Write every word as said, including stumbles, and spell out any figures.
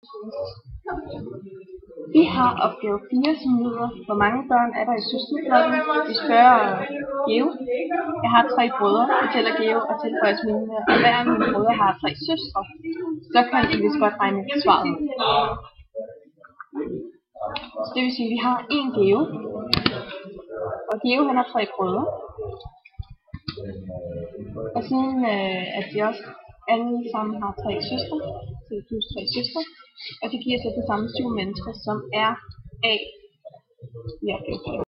Vi har opgave fire, som lyder: hvor mange børn er der i søskendeflokken? Vi spørger Geo. Jeg har tre brødre, fortæller Geo og tilføjer smilende, og hver af mine brødre har tre søstre. Så kan I vist godt regne svaret ud. Så det vil sige, at vi har en Geo, og Geo han har tre brødre. Og siden øh, at de også alle sammen har tre søstre, så det plus tre søstre, og det giver så det samme syv mennesker, som er A i opgave fire.